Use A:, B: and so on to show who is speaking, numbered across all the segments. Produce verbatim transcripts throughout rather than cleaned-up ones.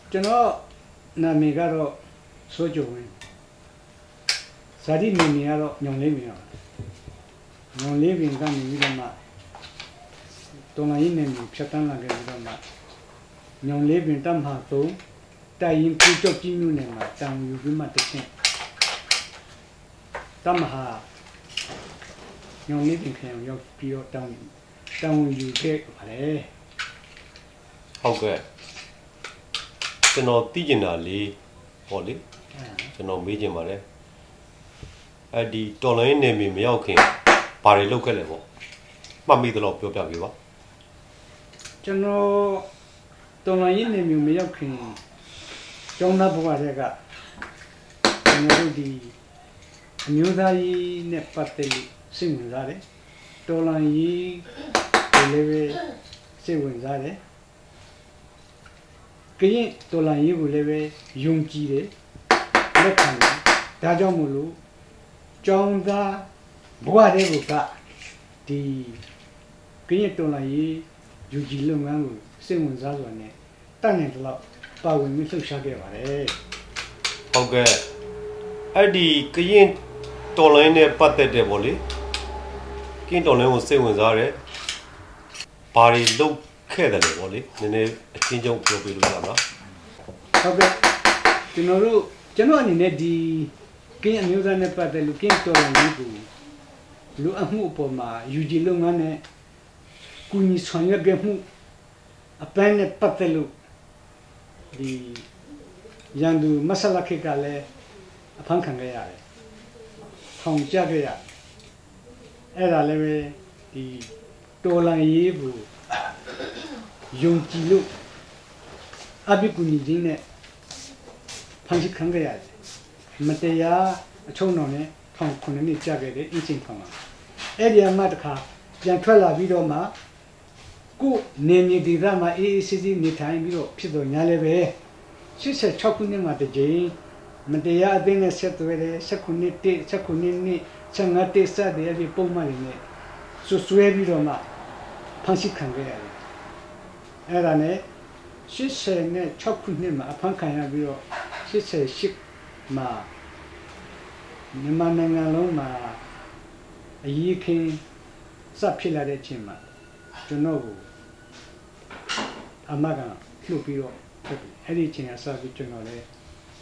A: ကျွန်တော်နာမည်ကတော့စိုးကျော်ဝင်းဇာတိနေနေကတော့ညောင်လေးပင်ရောညောင်လေးပင်ကနေပြီးတော့မှတော်လိုင်းနေနေဖြတ်တန်းလာခဲ့ပြီးတော့မှညောင်လေးပင်တမ်းဟာသုံးတိုင်ရင်ပြကြောက်ကြီးမျိုးနဲ့မှာတောင်ယူပြီးမှတစ်ချင်းတမ်းဟာညောင်လေးပင်ခံရောက်ပြီးတော့တောင်တောင်ယူခဲ့ပါလေ
B: ဟုတ်ကဲ့ကျွန်တော်သိကျင်တာလေးဟောလေကျွန်တော်မေးချင်ပါတယ်အဲ့ဒီတော်လိုင်းနေမီမရောက်ခင်ဘာတွေလုပ်ခဲ့လဲပေါ့မှတ်မိသလောက်ပြောပြပေးပါ
A: ကျွန်တော်တော်လိုင်းနေမီမရောက်ခင်ကျောင်းသားဘဝတွေကကျွန်တော်တို့ဒီအမျိုးသားရေးနဲ့ပတ်သက်လို့စိတ်ဝင်စားတယ်တော်လိုင်းရေးကိုလည်းပဲစိတ်ဝင်စားတယ်ကရင်တော်လိုင်းရေးကိုလည်းပဲယုံကြည်တယ်လက်ခံတယ်ဒါကြောင့်မို့လို့ကျောင်းသားဘဝတွေကဒီကရင်တော်လိုင်းရေးယူကြည်လုပ်ငန်းကိုစိတ်ဝင်စားစွာနဲ့တတ်နိုင်တော့ပါဝင်ပြီးလှုပ်ရှားခဲ့ပါတယ်
B: ဟုတ်ကဲ့အဲ့ဒီကရင်တော်လိုင်းနဲ့ပတ်သက်တယ်ပေါ့လေကရင်တော်လိုင်းကိုစိတ်ဝင်စားတယ်ဘာတွေလုပ်ခဲ့တယ်လေပေါ့လေနည်းနည်းအချင်းချင်းပြောပြလို့ရမလား
A: ဟုတ်ကဲ့ကျွန်တော်တို့ကျွန်တော်အနေနဲ့ဒီကင်းအမျိုးသားနဲ့ပတ်သက်လို့ကင်းတော်လိုင်းကိုလူအမှုအပေါ်မှာယူကြည်လုပ်ငန်းနဲ့ကုညီဆောင်ရွက်ခဲ့မှုအပန်းနဲ့ပတ်သက်လို့ဒီရန်သူမဆလာခေတ်ကလည်းအဖမ်းခံခဲ့ရတယ်ထောင်ကျခဲ့ရအဲ့ဒါလည်းပဲဒီတော်လိုင်းရေးကိုယုံကြည်လို့အဘိကုညီချင်းနဲ့ဖမ်းဆီးခံခဲ့ရတယ်မတရားအချုံတော်နဲ့ထောင်ခုနှစ်နှစ်ကြာခဲ့တဲ့အင်းချင်းထောင်မှာအဲ့ဒီအမှတခါပြန်ထွက်လာပြီးတော့မှကိုနေမြေဒေသမှာအေးအေးဆေးဆေးနေထိုင်ပြီးတော့ဖြစ်တော့ညာလည်းပဲရှစ်ဆယ်ခြောက်ခုနှစ်မှာတစ်ကြိမ်မတရားအသင်းနဲ့ဆက်သွဲတယ်၁၉နှစ်၁၁၉နှစ်နှစ်၁၅တစ်စတဲ့ဒီပုံမှန်တွေနဲ့ဆွဆွဲပြီးတော့မှဖမ်းဆီးခံခဲ့ရတယ်အဲ့ဒါနဲ့ရှစ်ဆယ်နဲ့ခြောက်ခုနှစ်မှာအဖမ်းခံရပြီးတော့ရှစ်ဆယ်ရှစ်မှာမြန်မာနိုင်ငံလုံးမှာအရေးခင်းစဖြစ်လာတဲ့အချိန်မှာကျွန်တော်ကိုအမကလှုပ်ပြီးတော့အဲ့ဒီအချိန်ကစပြီးကျွန်တော်လည်း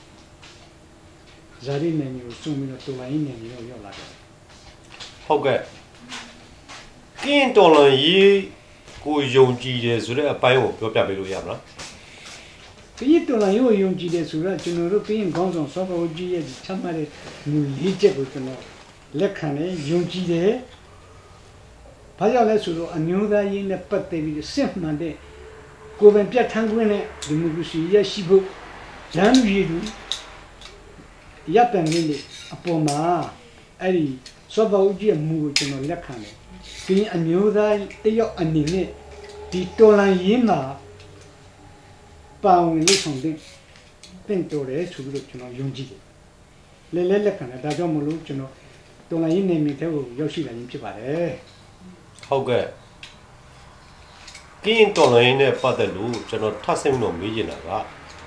A: ဇာတိနယ်မျိုးစုံပြီးတော့တော်လိုင်းနယ်မျိုးရောက်လာတယ်
B: ဟုတ်ကဲ့ကင်းတော်လိုင်းရေးကိုယုံကြည်တယ်ဆိုတဲ့အပိုင်းကိုပြောပြပေးလို့ရမလား
A: ကင်းတော်လိုင်းရေးကိုယုံကြည်တယ်ဆိုတော့ကျွန်တော်တို့ကင်းခေါင်းဆောင်စောဘောကြီးရဲ့ချမှတ်တဲ့မူလေးချက်ကိုကျွန်တော်လက်ခံတယ်ယုံကြည်တယ်ဘာကြောင့်လဲဆိုတော့အမျိုးသားရေးနဲ့ပတ်သက်ပြီးစစ်မှန်တဲ့ကိုယ်ပိုင်ပြဋ္ဌာန်းခွင့်နဲ့ဒီမိုကရေစီရရှိဖို့ရန်ရည်သူရပ်ပန်နေတဲ့အပေါ်မှာအဲ့ဒီစောဘောကြီးရဲ့မူကိုကျွန်တော်လက်ခံတယ်ဒီအမျိုးသားတယောက်အနေနဲ့ဒီတော်လန်ရေးမှာပါဝင်လို့ဆောင်တဲ့တင်တော်တယ်ဆိုပြီးတော့ကျွန်တော်ယုံကြည်တယ်လဲလဲလက်ခံတယ်ဒါကြောင့်မလို့ကျွန်တော်တော်လန်ရေးနေမိတဲ့ကိုရောက်ရှိလာခြင်းဖြစ်ပါတယ်
B: ဟုတ်ကဲ့ကင်းတော်လိုင်းနဲ့ပတ်သက်လို့ကျွန်တော်ထပ်ဆင့်လို့မေးချင်တာက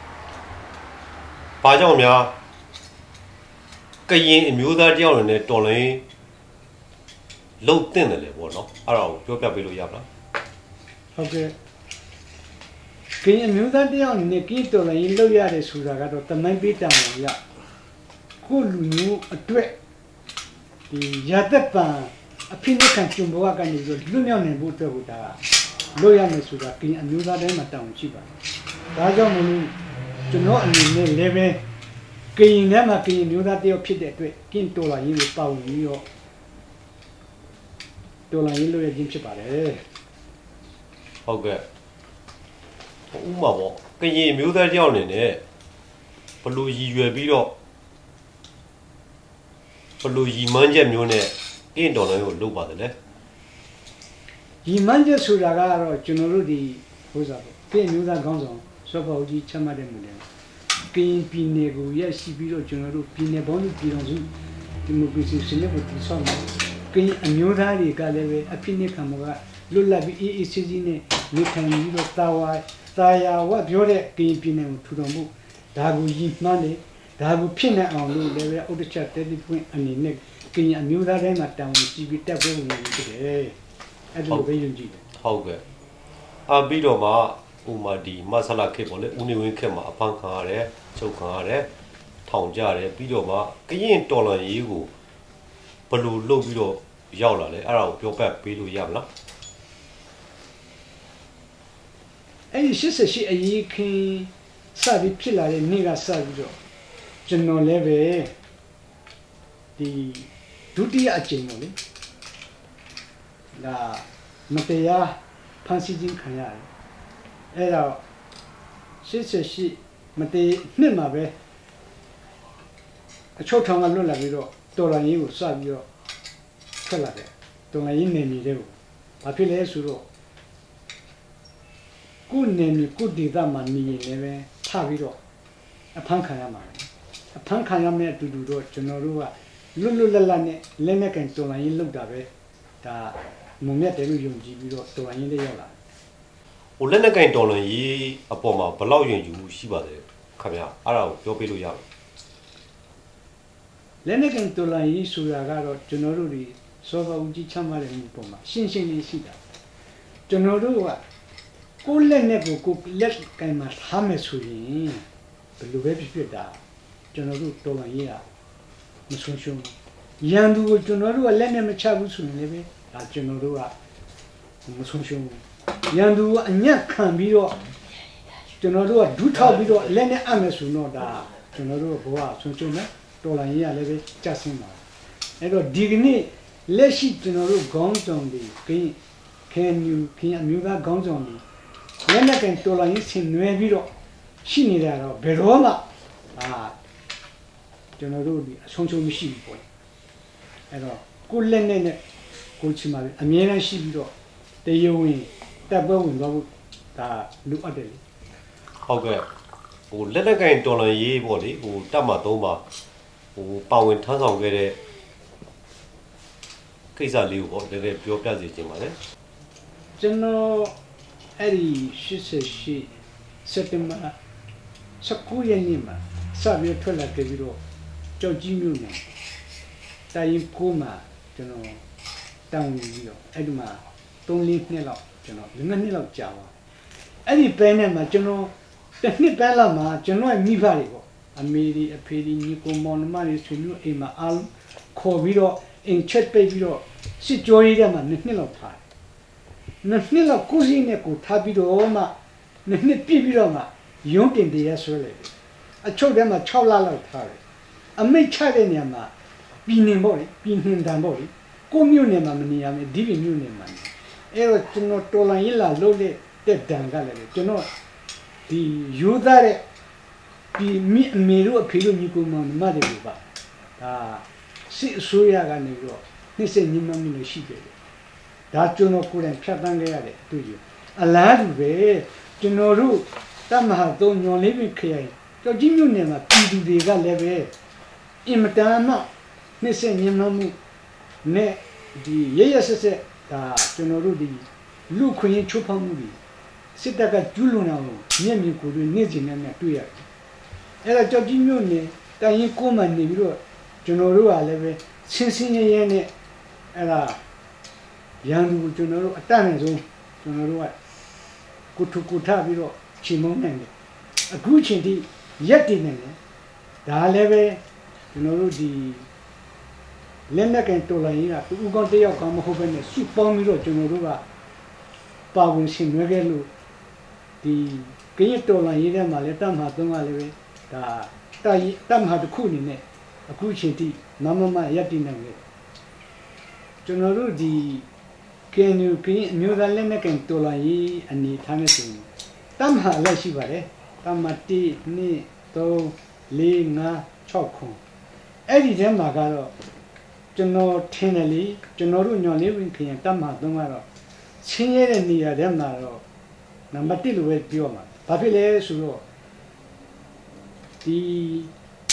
B: ဘာကြောင့်များကရင်အမျိုးသားတယောက်နဲ့တော်လိုင်းလှုပ်တင်တယ်လေပေါ့နော်အဲ့ဒါကိုပြောပြပေးလို့ရမလား
A: ဟုတ်ကဲ့ကရင်အမျိုးသားတယောက်နဲ့ကင်းတော်လိုင်းလှုပ်ရတယ်ဆိုတာကတော့တမိုင်းပေးတံပါရကိုလူမျိုးအတွက်ဒီရသက်ပံအဖိနှိခံကျုံဘဝကနေပြီးလွတ်မြောက်နိုင်ဖို့အတွက်ကိုဒါလို့ရမယ်ဆိုတာကင်းအမျိုးသားတိုင်းမှာတောင်းရှိပါတယ်။ဒါကြောင့်မလို့ကျွန်တော်အနေနဲ့လည်းပဲကင်းထဲမှာကင်းမျိုးသားတယောက်ဖြစ်တဲ့အတွက်ကင်းတော်လာရင်းကိုပါဝင်ပြီးတော့တော်လာရင်းလို့ရခြင်းဖြစ်ပါတယ်
B: ။ဟုတ်ကဲ့။ဥမာပေါ့ကင်းမျိုးသားတယောက်အနေနဲ့ဘလို့ရည်ရွယ်ပြီးတော့ဘလို့ရည်မှန်းချက်မျိုးနဲ့ကင်းတော်လိုင်းကိုလုပ်ပါတယ်လေ
A: ဒီမှန်းချက်ဆိုတာကတော့ကျွန်တော်တို့ဒီဟိုစားကင်းမျိုးသားခေါင်းဆောင်စောဘောကြီးချမှတ်တဲ့မူတယ်ကင်းပြည်နယ်ကိုရရှိပြီးတော့ကျွန်တော်တို့ပြည်နယ်ပေါင်းပြည်တော်စုဒီမိုကရေစီစနစ်ကိုတည်ဆောက်မယ်ကင်းအမျိုးသားတွေကလည်းပဲအဖိနှိခံမှုကလွတ်လပ်ပြီးအေးအေးဆေးဆေးနဲ့နေထိုင်ပြီးတော့တာဝါ Saya what Yore Gapin to the book. Dagu Yin Money, Dagu Pin on Lou, they were the chat point and the neck. King and knew that I'm at down with G B Taboo today. I don't know.
B: How good. A bit of ma, Umadi, Masala Cable, Uniwin Kema, upon Kare, Chokare, Town Jare, Bidoma, Kayin Tola Ego, Palu Lobido Yala, Arrow, your back, Bidu Yamla.
A: And she says she a ye king, Savi Pilla, Niga Savio, General Leve, the duty at generally. La Matea Pansijin Kaya. Era she says she Mate Nimabe. A short time alone, Laviro, Dola you, Savio, Pelade, Dola in Nemi, Apile Suro. Good name, good didama me, never, Taviro, a pankayama. A pankayama to do Generua, Lululalane, Lenek and Dola in Lugabe, the Mumeteru Jibiro, Dola in the Yola.
B: Lenek and Dola ye upon my Palawian you, Shiba, Kamia, Arrow, Yopilu.
A: Lenek and Dola in Suragaro, Generuri, Sova Uji Chamar and Poma, Shinshin Sida. Generua. Only never cook let kind of Hamesuin, the Lubepida, General Dolania, Musson. Yandu, General, Lenem Chabusun, Leve, at General Musson. Yandu, and Yakan Bido, General Duta Bido, Lene Amesu, no da, General Boa, Sunsuna, Dolania, Leve, Jasima. And Digni, Leshi General Gons on the can you can you that Gons on the Lenek and Tola in Nueviro, Shinida, Beroma, ah, General, Sonso Machine Boy. And good Lenek, good Chimari, Amina Shibido, the Yowin, that bone, that look at it.
B: How good. Who Lenek and Tola ye body, who Tamatoma, who Pow and Tanzan get it. Kisa Liu, or the pure Plazi,
A: General. Eddie, she says she, September, Sakuyanima, Savio Tola Gaviro, Georgino, Dying Kuma, you know, down Rio, Edma, don't leave Nella, you know, the Manila Java. Eddie Benema, you know, the Nibelama, you know, a Mivario, a Mary, a Pedi, Nico Monmari, to New Emma Al, Corvido, in Chet Babyro, she joined them and Nilla Pie. Nafnila Cousine could Tabidoma, Nafni Pibiroma, young in the Yasole. I told them a Cholala Tari. A made Chadenama, being body, being in Dambori, Communema Maniam, Divin Unima. Ero to not Tolaila, Lode, dead Dangalere, to know the Yudare, the Miru Pilu Nikumon Madiba. Ah, see Suyaga Negro, he said Nimamino Shige. That you know couldn't shut down to you. A lad way, to know root, Tamaha don't know living care. So Jimmy never did the gallery. Imatama, Nesse Nimamu, ne the yes, to know Rudy, Luke in Chupamu, Sitaka Juluna, Nemi could be Nizin and two years. Ella Jimmy, Tayin Kuma Negro, to know Rua leve, since in a yene, Ella. Young General, a time zone, General, good to Kutabiro, Chimon, a good chinty, yet in it. The Aleve, you know, the Lenek and Tolaina, who got the outcome of a soup bomb, General, Pawin Simregelu, the Kayetola, Maletam Hatum Aleve, the Tam had a cool in it, a good chinty, Mamma Yatin. General, the Can you knew the Lenek and Tolai and the Tanasin? Tamha Lashivare, Tamati, Ni, To, Li, Na, Choko. Eddie Demagaro, General Tenali, General living king, Tamha Domaro, Senior and near Demaro, Namatilu with Bioma, Papile Suro. The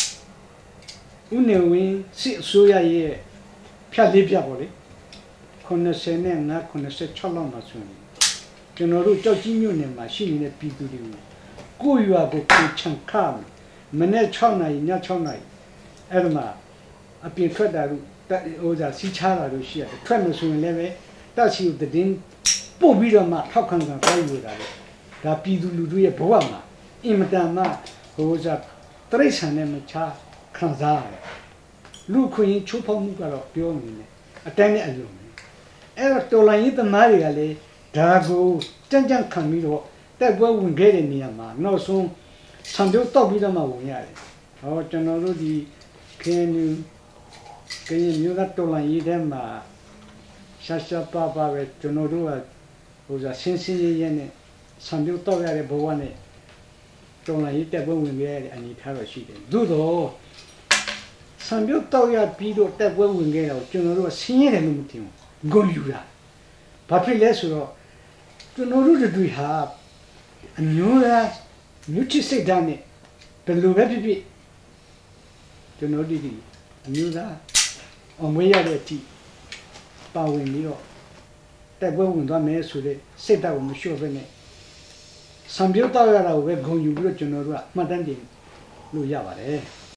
A: Unewin, Suya ye, Pialibia body. Conoscene na conosce chaloma suni. ကျွန်တော်တို့ကြောက်ကြီးမြို့နယ်မှာရှိနေတဲ့ပြည်သူတွေကိုကိုရွာကိုကိုချန်ခါမနေ့၆နာရီည၆နာရီအဲ့ဒါမှအပြင်ထွက်တာလို့ဟိုစားစီးချတာလို့ရှိရတယ်ထွက်လို့ဆိုရင်လည်းပဲတက်စီကိုတင်းပို့ပြီးတော့မှထောက်ခံခံခိုင်းလို့တာလေဒါပြည်သူလူထုရဲ့ဘဝမှာအင်မတန်မှဟိုစားတရိတ်ဆန်နဲ့မချခံစားရတယ်လူခွင့်ချိုးဖောက်မှုကတော့ပြောနေတယ်အတိုင်းနဲ့အလုံးအဲ့တော့တော်လိုင်းရေးသမားတွေကလည်းဒါကိုကြံ့ကြံ့ခံပြီးတော့တက်ပွဲဝင်ခဲ့တဲ့နေရာမှာနောက်ဆုံးဆံပြုတ်တောက်ပြီးတော့မှဝင်ရတယ်ဟောကျွန်တော်တို့ဒီခင်းနူကရင်မျိုးသားတော်လိုင်းရေးထဲမှာရှာရှာပါပါပဲကျွန်တော်တို့ကဟိုစားဆင်းဆင်းရဲရဲနဲ့ဆံပြုတ်တောက်ရတဲ့ဘဝနဲ့တော်လိုင်းရေးတက်ပွဲဝင်ခဲ့ရတဲ့အနေထားတော့ရှိတယ်သို့တော့ဆံပြုတ်တောက်ရပြီးတော့တက်ပွဲဝင်ခဲ့တော့ကျွန်တော်တို့ကဆင်းရဲတယ်လို့မထင်ဘူးဂုဏ်ယူတာဘာဖြစ်လဲဆိုတော့ကျွန်တော်တို့တွေဟာအမျိုးသားမြို့ချစ်စိတ်ဓာတ်နဲ့ဘယ်လိုပဲဖြစ်ဖြစ်ကျွန်တော်တို့ဒီအမျိုးသားအမွေးရတဲ့အထိပါဝင်ပြီးတော့တက်ပွဲဝင်သွားမယ်ဆိုတဲ့စိတ်ဓာတ်ကိုမလျှော့ဘဲနဲ့ဆံပြုတ်တောက်ရတာကိုပဲဂုဏ်ယူပြီးတော့ကျွန်တော်တို့ကမှတ်တမ်းတင်လို့ရပါတယ်